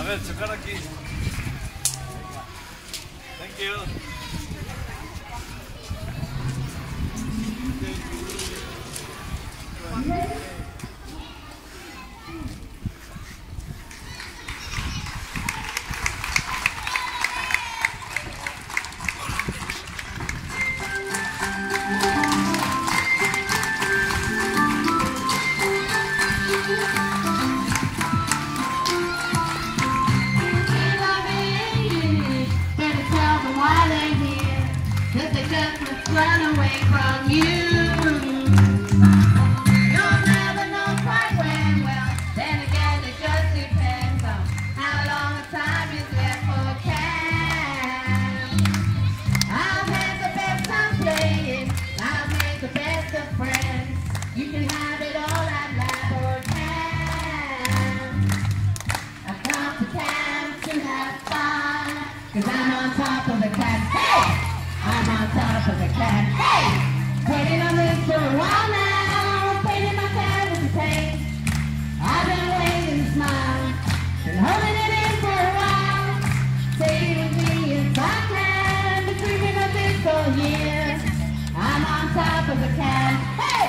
ver, chocar aquí. Thank you. Run away from you. You'll never know quite when. Well, then again, it just depends on how long the time is left for camp. I've had the best time playing. I've made the best of friends. You can have it all at lab or camp. I've come to camp to have fun, 'cause I'm on top of the camp. Hey! I'm on top of the cat. Hey! Waiting on this for a while now. Painting my canvas in paint. I've been waiting to smile. Been holding it in for a while. Say it with me if I can. Been dreaming of this for years. I'm on top of the cat. Hey!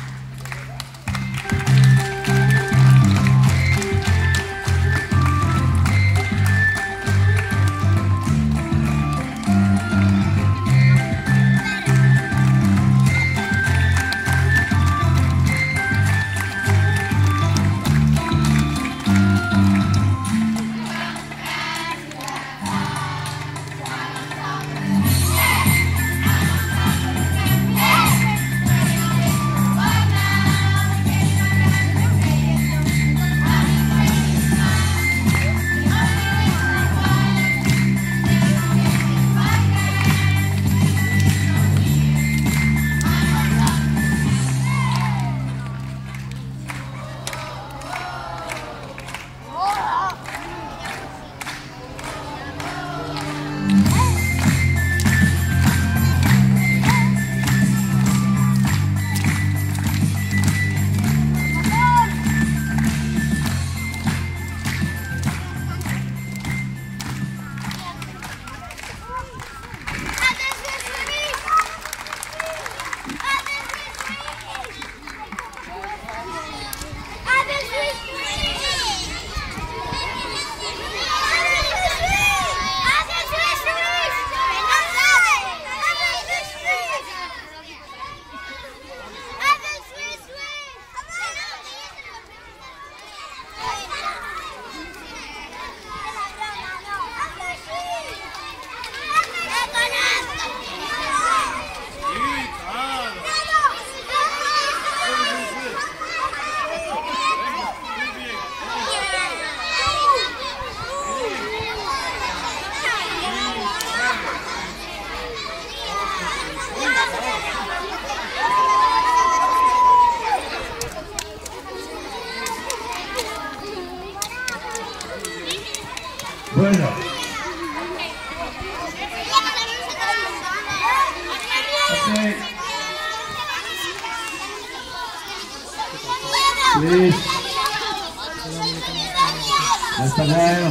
Bueno. Okay. Please. Hasta luego.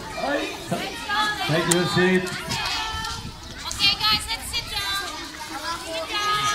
Take your seat. Okay, guys, let's sit down. Sit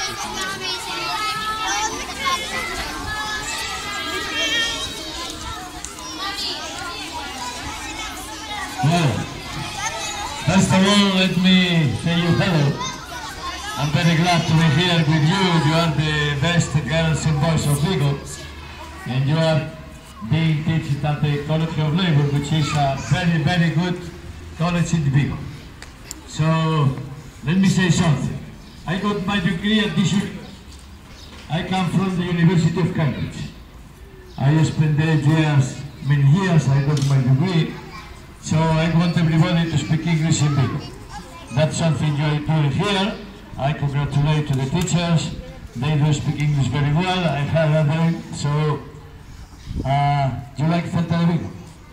Well, first of all, let me say you hello. I'm very glad to be here with you. You are the best girls and boys of Vigo, and you are being taught at the College of Labour, which is a very, very good college in Vigo. So, let me say something. I got my degree at this university. I come from the University of Cambridge. I spent 8 years, many years, I got my degree. So I want everybody to speak English in Vigo. That's something you are doing here. I congratulate to the teachers. They do speak English very well. I have them. So, do you like Celta de Vigo?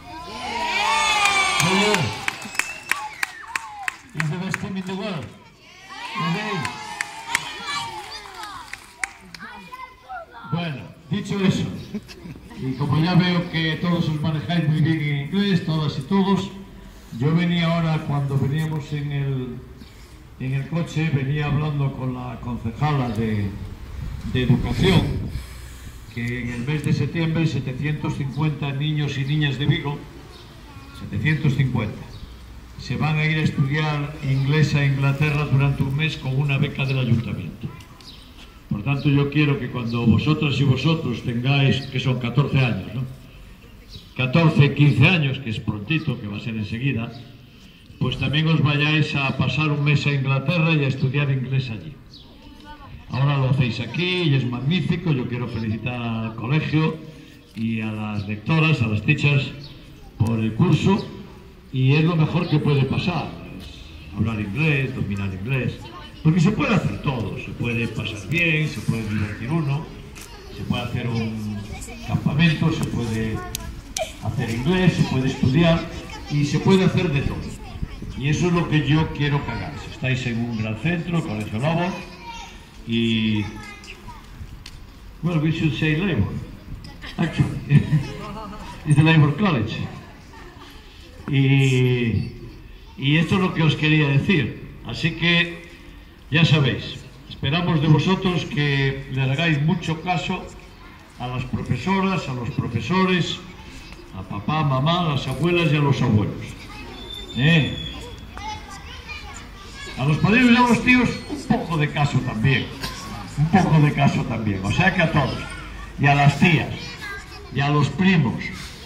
Do you? It's the best team in the world. Okay. Bueno, dicho eso, y como ya veo que todos os manejáis muy bien en inglés, todas y todos, yo venía ahora, cuando veníamos en el coche, venía hablando con la concejala de Educación, que en el mes de septiembre 750 niños y niñas de Vigo, 750, se van a ir a estudiar inglés a Inglaterra durante un mes con una beca del ayuntamiento. Por tanto, yo quiero que cuando vosotras y vosotros tengáis, que son 14 años, ¿no? 14, 15 años, que es prontito, que va a ser enseguida, pues también os vayáis a pasar un mes a Inglaterra y a estudiar inglés allí. Ahora lo hacéis aquí y es magnífico. Yo quiero felicitar al colegio y a las lectoras, a las teachers, por el curso, y es lo mejor que puede pasar, es hablar inglés, dominar inglés, porque se puede hacer todo, se puede pasar bien, se puede divertir uno, se puede hacer un campamento, se puede hacer inglés, se puede estudiar y se puede hacer de todo. Y eso es lo que yo quiero que hagáis. Estáis en un gran centro, Colegio Lobo, y well, we should say Labour, actually. It's the Labour College. Y esto es lo que os quería decir. Así que ya sabéis, esperamos de vosotros que le hagáis mucho caso a las profesoras, a los profesores, a papá, mamá, a las abuelas y a los abuelos. A los padrinos y a los tíos un poco de caso también. Un poco de caso también. O sea que a todos. Y a las tías. Y a los primos.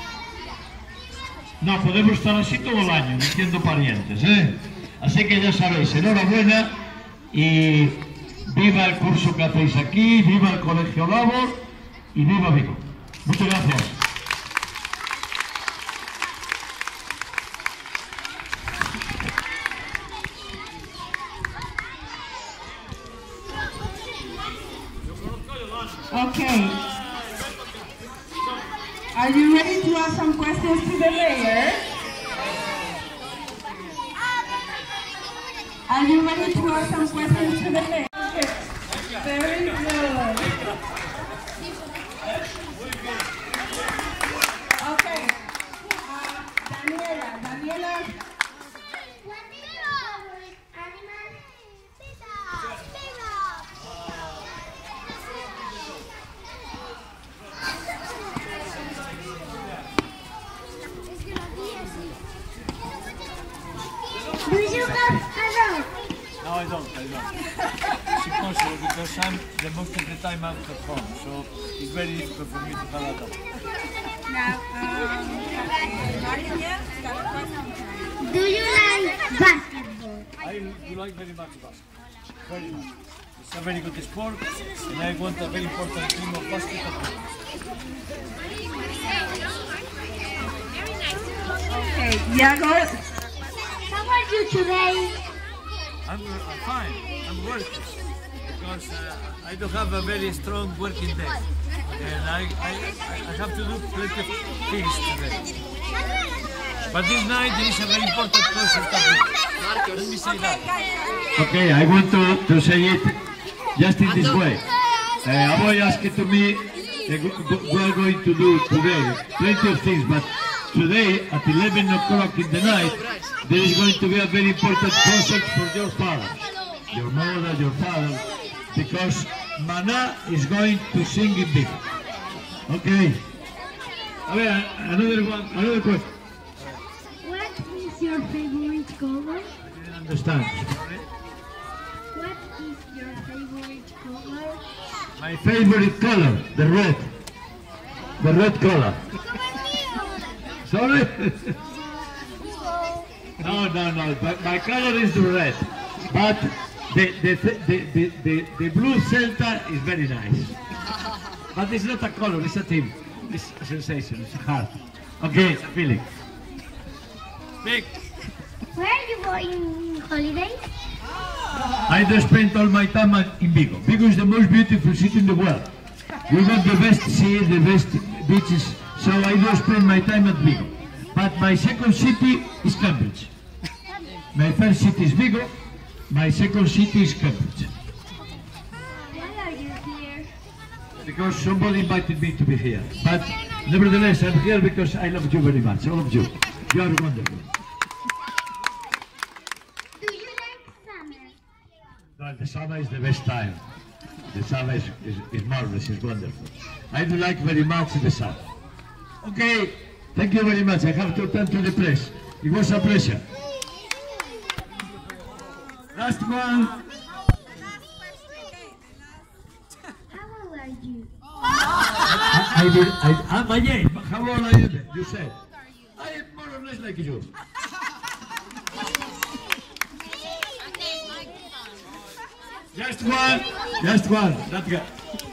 No, podemos estar así todo el año, diciendo parientes, ¿eh? Así que ya sabéis, enhorabuena y viva el curso que hacéis aquí, viva el Colegio Lobo y viva Vigo. Muchas gracias. Okay. Are you ready to ask some questions to the mayor? Are you ready to ask some questions to the mayor? Okay. Very good. Okay. Daniela. Do you have a dog? No, I don't. It's impossible because I'm the most of the time out at home, so it's very difficult for me to have a dog. Now, Maria, got a question. Do you like basketball? I do like very much basketball. Very much. It's a very good sport, and I want a very important team of basketball. Okay, Iago. How are you today? I'm fine. I'm working because I don't have a very strong working day, and I have to do plenty of things today. But this night there is a very important concert happening. Let me say that. Okay, I want to say it just in this way. Avoy asked to me, we are going to do today plenty of things, but today at 11 o'clock in the night, there is going to be a very important concert for your father, your mother, your father, because Mana is going to sing in big. Okay. A ver, another question. What is your favorite color? I didn't understand. What is your favorite color? My favorite color, the red. The red color. Sorry? No. But my color is the red. But the blue Celta is very nice. But it's not a color, it's a team. It's a sensation, it's a heart. Okay, it's a feeling. Big. Where are you going on holidays? I just spent all my time in Vigo. Vigo is the most beautiful city in the world. We have the best sea, the best beaches, so I do spend my time at Vigo. But my second city is Cambridge. My first city is Vigo, my second city is Cambridge. Why are you here? because somebody invited me to be here. But nevertheless, I'm here because I love you very much, all of you. You are wonderful. Do you like summer? Well, the summer is the best time. The summer is marvelous, it's wonderful. I do like very much the summer. Okay, thank you very much. I have to turn to the press. It was a pleasure. Last one. How old are you? I'm a age. How old are you then? You said. I am more or less like you. Just one. Just one. That guy.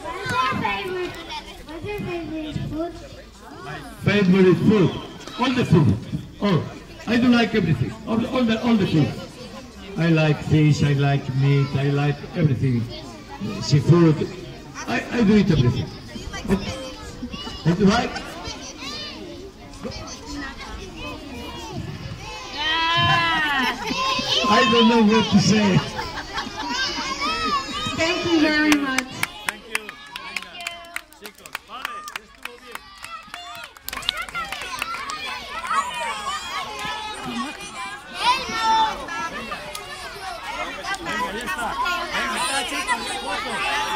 What's your favorite food? Favorite food? All the food. Oh, I do like everything. All the food. I like fish, I like meat, I like everything. Seafood. I do eat everything. Okay. And do I? I don't know what to say. Thank you very much. Thank you. Venga. Chicos, vale, estuvo bien. Venga, ya está. Venga, chicos, foto.